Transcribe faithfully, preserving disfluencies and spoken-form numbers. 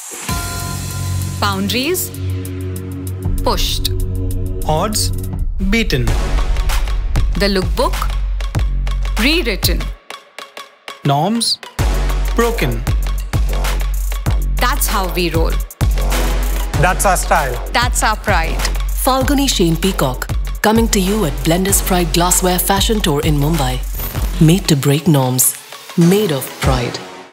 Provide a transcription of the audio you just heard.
Boundaries pushed. Odds beaten. The lookbook rewritten. Norms broken. That's how we roll. That's our style. That's our pride. Falguni Shane Peacock, coming to you at Blender's Pride Glassware Fashion Tour in Mumbai. Made to break norms. Made of pride.